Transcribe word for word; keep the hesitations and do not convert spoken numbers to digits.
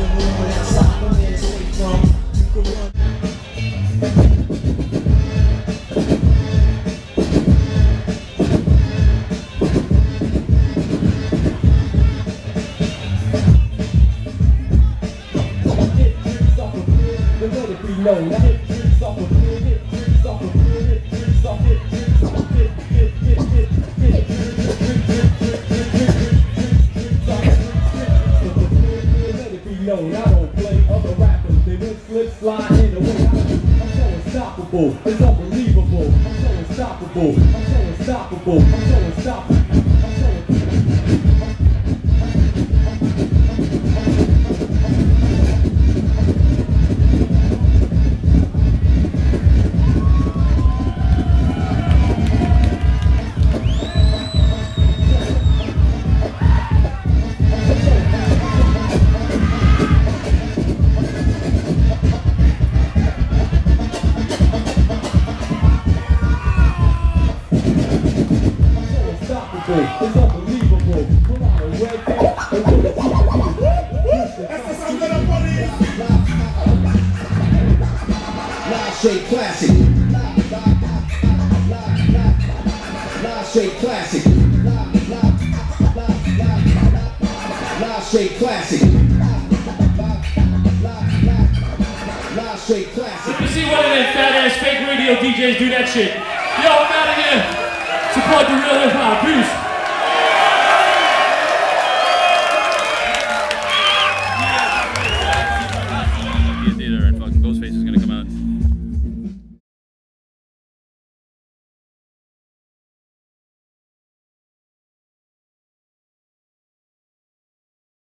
room outside the man away from. You can run. Let it be known, I hit tricks off of good, hit tricks off of good, hit tricks off, hit tricks off, hit, hit, hit, hit, hit, let it be known, I don't play other rappers, they won't slip, slide in the way I do. I'm so unstoppable, it's unbelievable. I'm so unstoppable, I'm so unstoppable, I'm so unstoppable. It's unbelievable. Pull out a red cap and put a That's the sound that I'm running. Live shake classic. Live shake classic. Live shake classic. Live shake classic. Let me see one of them fat ass fake radio D Js do that shit. Yo, I'm out of here. Support the real hip hop. Peace. Nokia Theatre and fucking Ghostface is gonna come out.